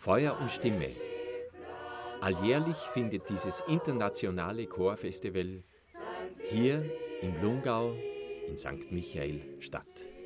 Feuer und Stimme. Alljährlich findet dieses internationale Chorfestival hier im Lungau in St. Michael statt.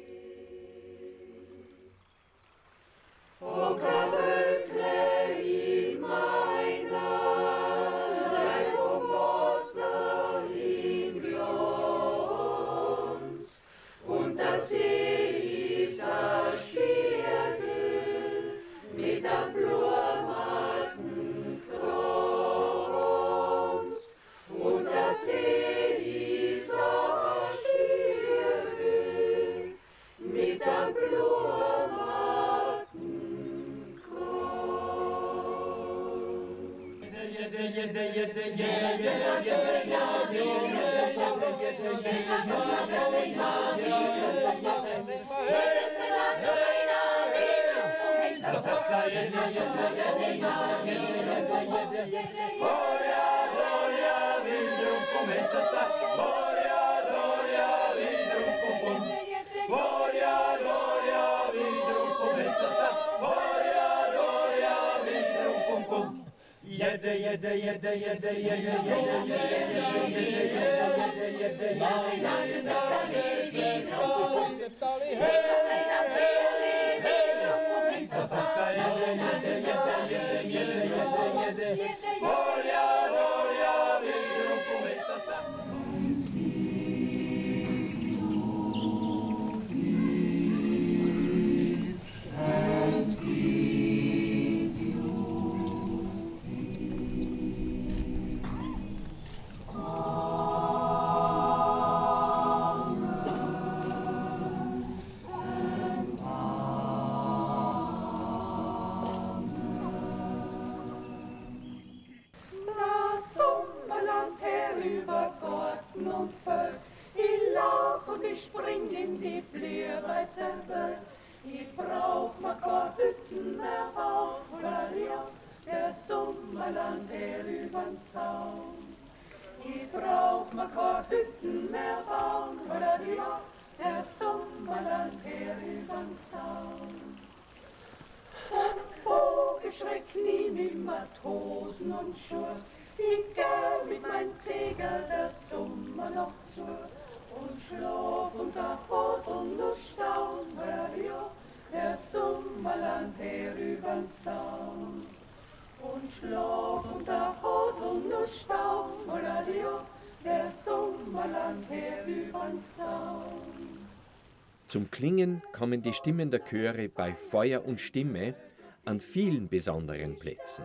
Zum Klingen kommen die Stimmen der Chöre bei Feuer und Stimme an vielen besonderen Plätzen.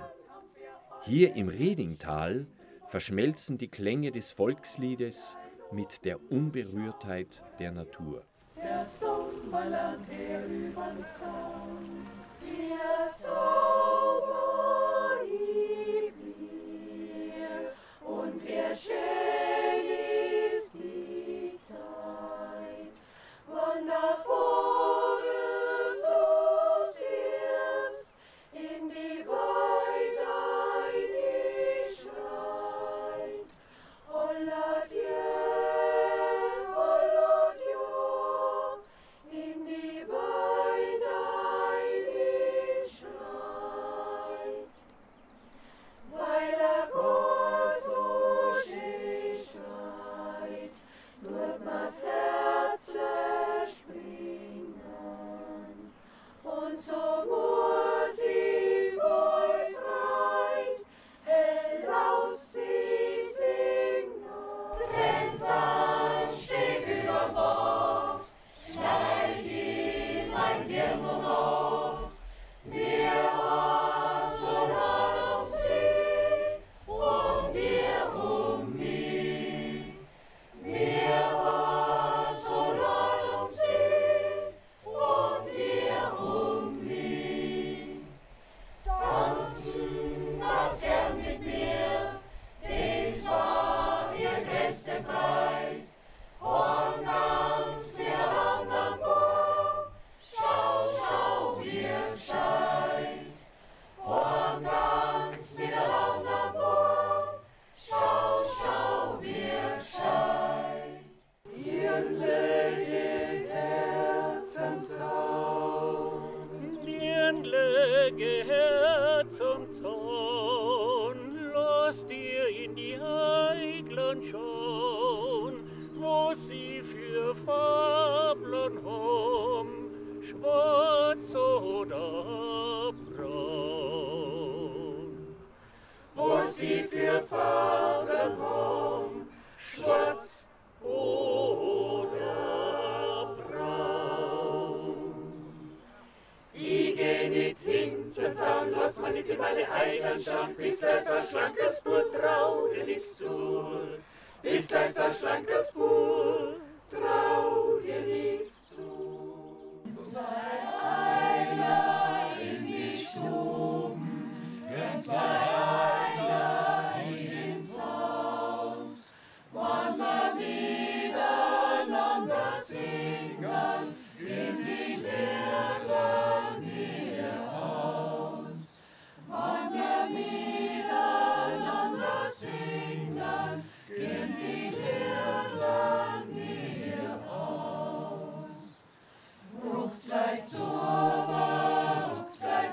Hier im Riedingtal verschmelzen die Klänge des Volksliedes mit der Unberührtheit der Natur. Der Sommerland her übern Zaun, der Sommer liegt mir und wer schön ist die Zeit, wann der Vogel so süß in die Weide schreit. Holla dir, in die Weide schreit. zum Zorn, lasst ihr in die Heigland schauen, wo sie für Fabeln haben, schwarz oder braun. Wo sie für Farben haben, schwarz oder braun. Ich geh nicht hin zum Zaun, lass mal nicht in meine Eiland schauen, bis gleich so ein schlankes Bub, trau dir nichts zu. Bis gleich so ein schlankes Bub, trau dir nichts zu. Zwei Eiler in die Stuben, zwei Eiler ins Haus, wollen wir miteinander singen, in die Leere ihr Haus. Wollen wir miteinander singen, in die Leere ihr Haus. Ruckt's gleich zurück,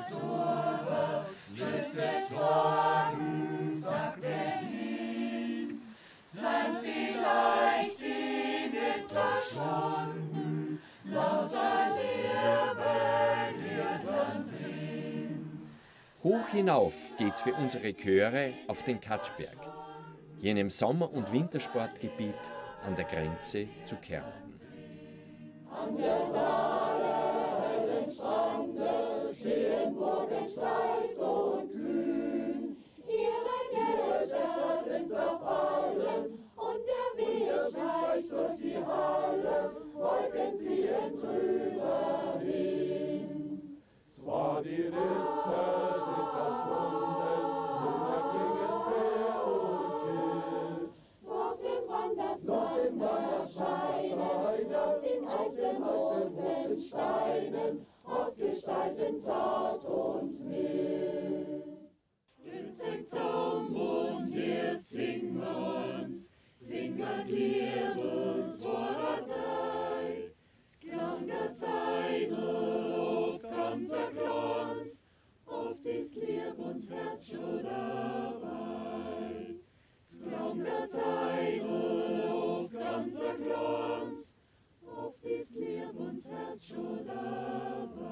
stützt des Sorgen, sagt hin, sein vielleicht in etwas Stunden, lauter Liebe dir dann drin. Hoch hinauf geht's für unsere Chöre auf den Katschberg, jenem Sommer- und Wintersportgebiet an der Grenze zu Kärnten. An der Saale hellen Strande stehen Burgen stolz und kühn. Ihre Dächer sind zerfallen und der Wind schleicht durch die Halle, Wolken ziehen drüber hin. Zwar die Ritter sind verschwunden, nun erklingen Speer und Schild. Noch den Wandersmann erscheinen, auf den alten losen Steinen, auf Gestalten zart und mild. Jetzt singt und jetzt singen uns, singen wir uns vor der Zeit. Es klang der Zeit auf ganzer Glanz, oft ist Lieb und Herz schon dabei. Es klang der Zeit auf ganzer Glanz, oft ist Lieb und Herz schon dabei.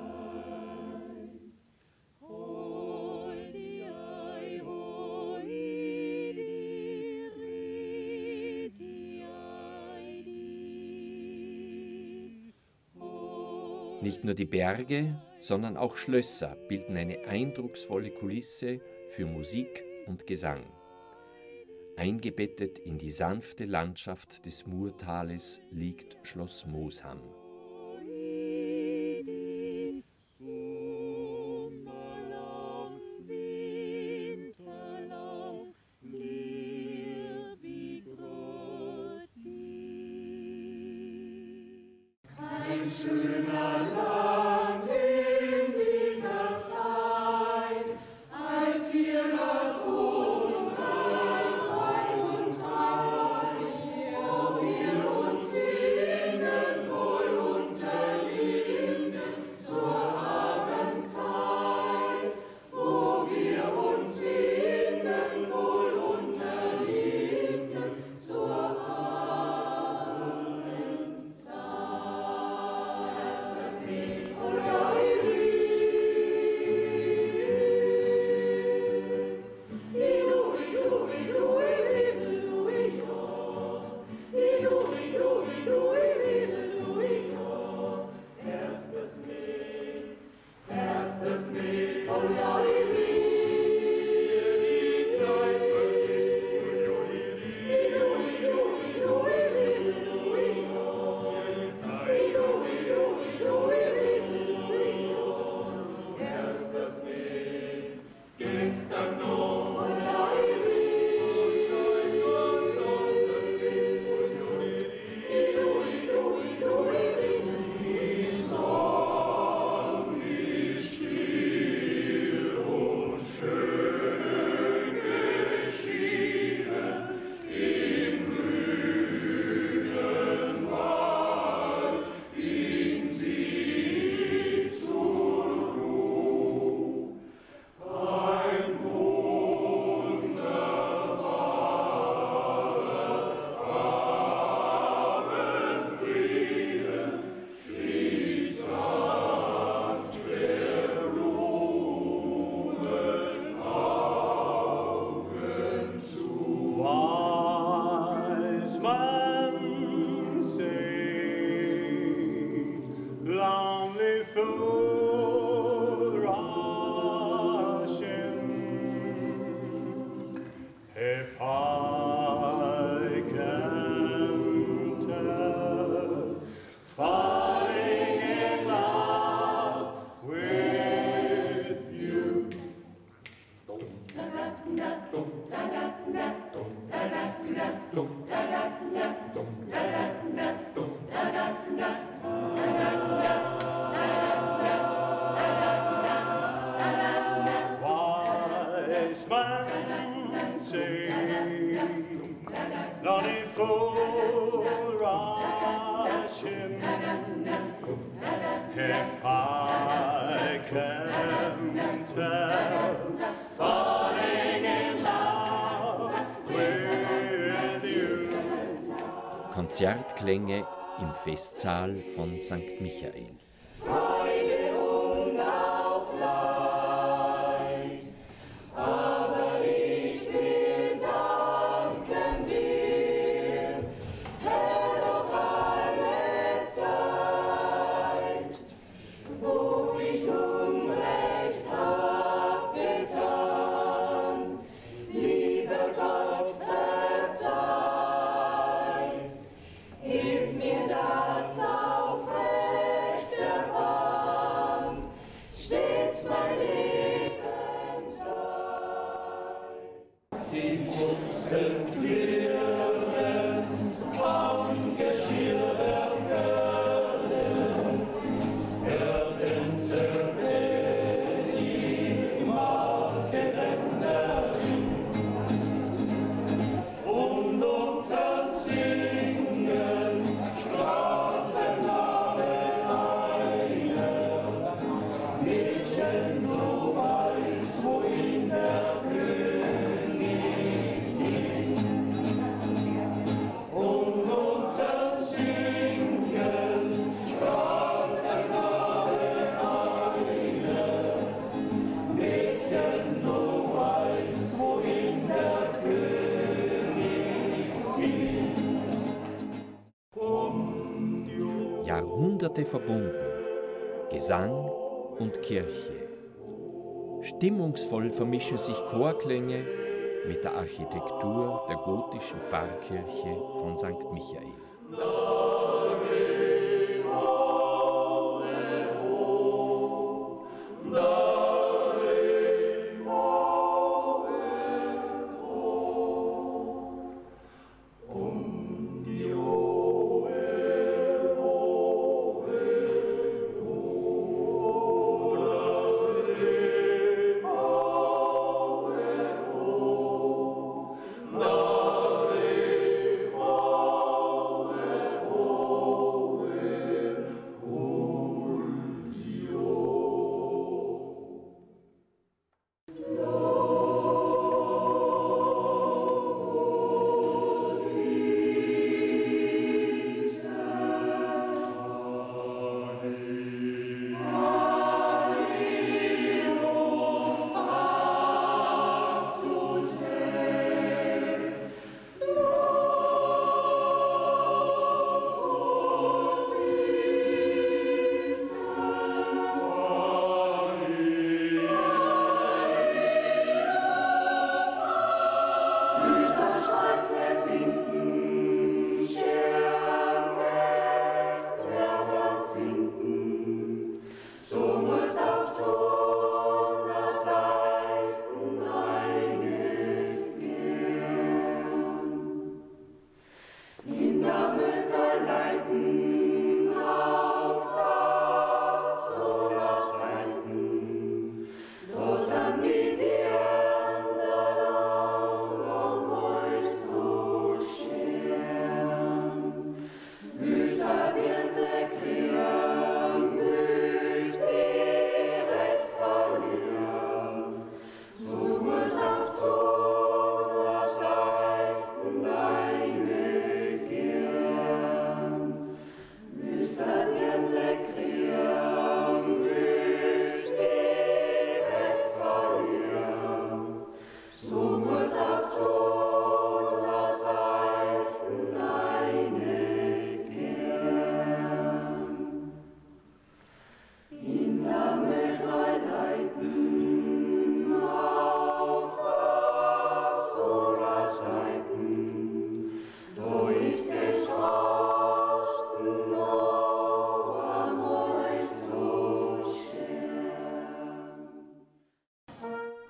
Hoi, die Ei, hoi, die Rit, die Ei, die. Nicht nur die Berge, sondern auch Schlösser bilden eine eindrucksvolle Kulisse für Musik und Gesang. Eingebettet in die sanfte Landschaft des Murtales liegt Schloss Moosham. Sommerlang, winterlang, leer wie Grot Kein schöner Land in dieser Zeit, als hier das Unrecht weit und breit, wo wir uns finden, wohl unterliegen, zur Abendzeit, wo wir uns finden, wohl unterliegen, zur Amen. I can tell, falling in love with you. Wise man say, not a fool rush him. If I can tell, falling in love with you. Konzertklänge im Festsaal von St. Michael. Freude und auch Leid, aber ich will danken dir, Herr, doch alle Zeit, wo ich Unrecht hab getan, lieber Gott, verzeih, hilf mir das aufrechter Bahn, stets mein Leben sei. Sie putzten klirrend am Geschirr der Pferde, hörten zirpte die Marketenderin und unter Singen sprach der Name einer. Mädchen, du weißt, wohin der König ging. Und unter Singen sprach der Name einer. Mädchen, du weißt, wohin der König ging. Jahrhunderte verbunden, Gesang und Kirche. Stimmungsvoll vermischen sich Chorklänge mit der Architektur der gotischen Pfarrkirche von St. Michael.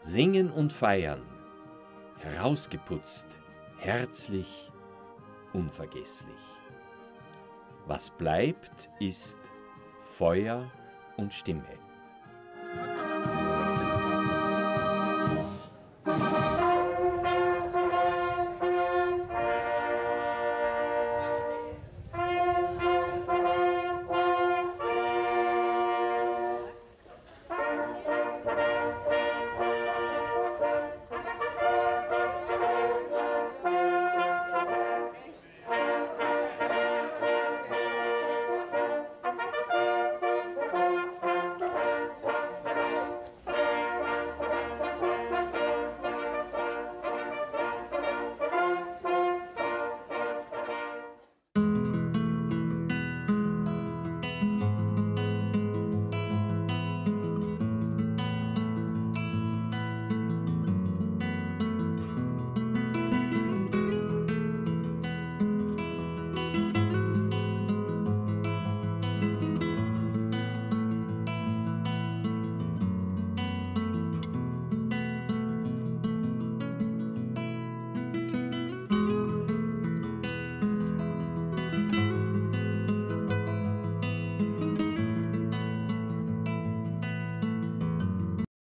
Singen und feiern, herausgeputzt, herzlich, unvergesslich. Was bleibt, ist Feuer und Stimme.